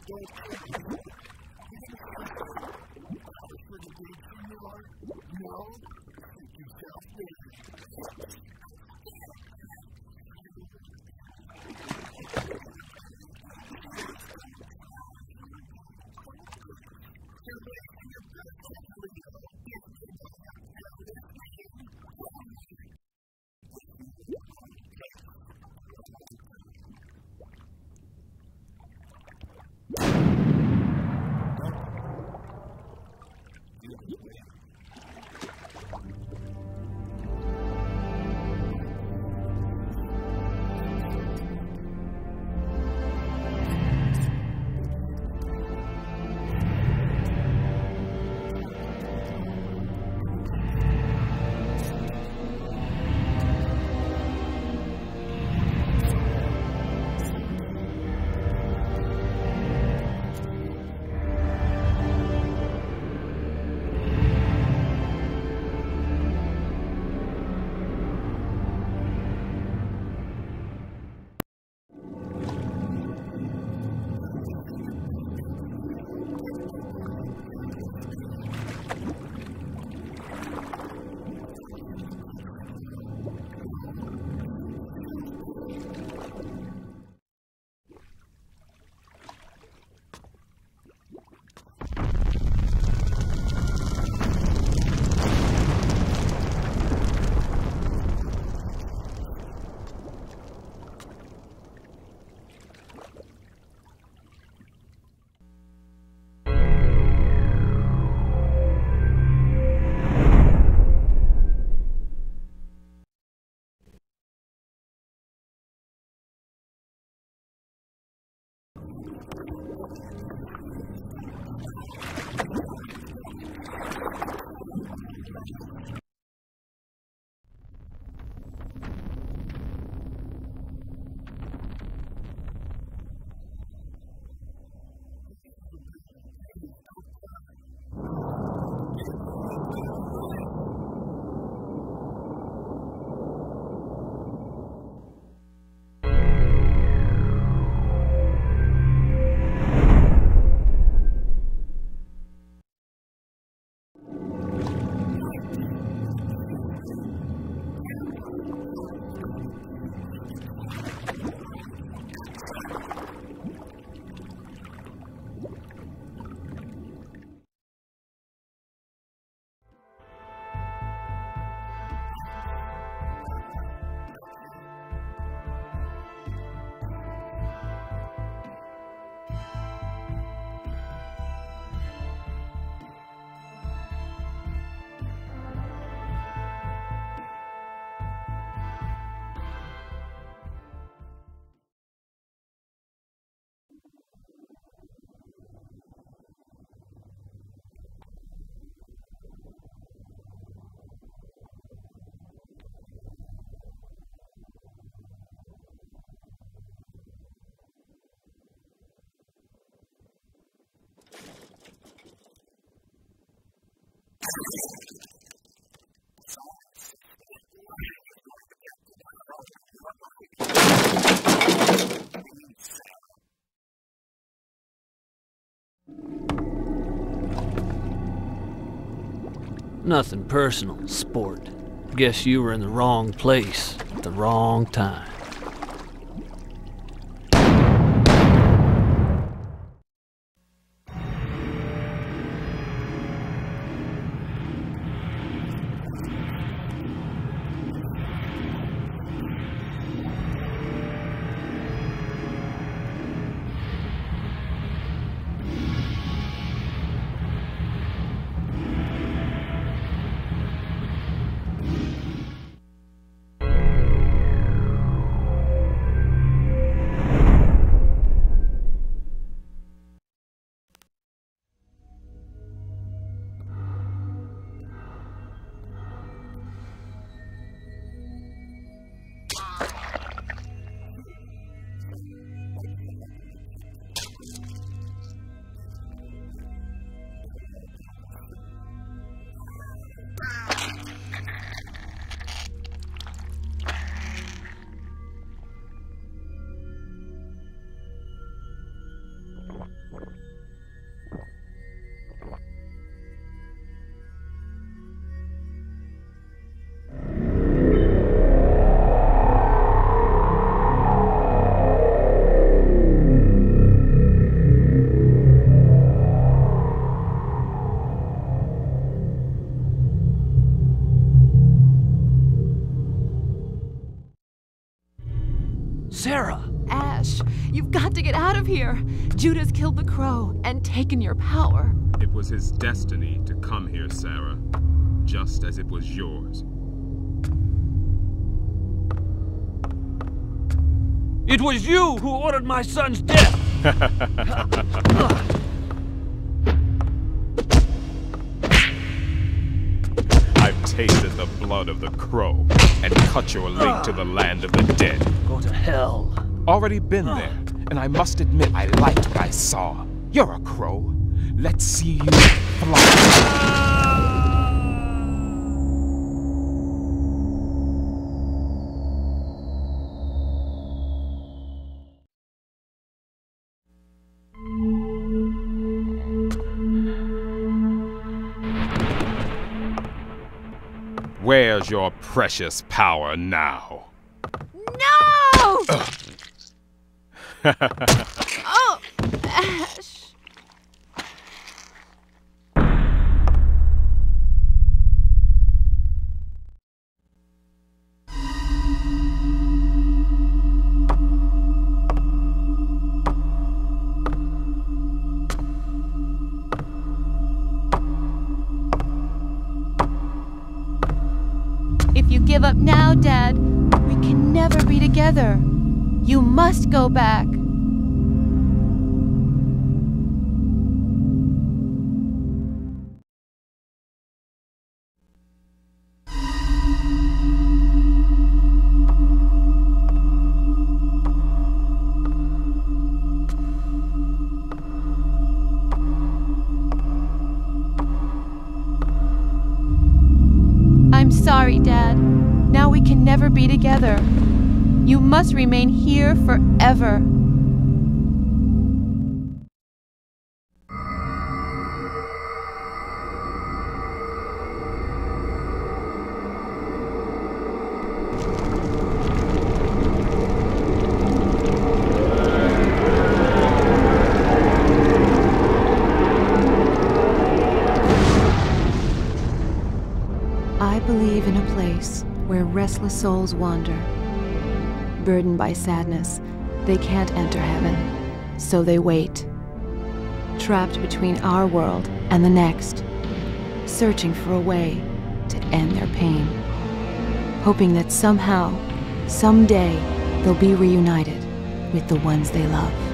Nothing personal, sport. Guess you were in the wrong place at the wrong time. Sarah! Ash, you've got to get out of here. Judah's killed the crow and taken your power. It was his destiny to come here, Sarah, just as it was yours. It was you who ordered my son's death! I've tasted the blood of the crow and cut your link to the land of the dead. Go to hell. Already been there, and I must admit I liked what I saw. You're a crow. Let's see you fly. Where's your precious power now? No! Oh, Ash. If you give up now, Dad, we can never be together. You must go back. I'm sorry, Dad. Now we can never be together. You must remain here forever. I believe in a place where restless souls wander. Burdened by sadness, they can't enter heaven, so they wait. Trapped between our world and the next, searching for a way to end their pain. Hoping that somehow, someday, they'll be reunited with the ones they love.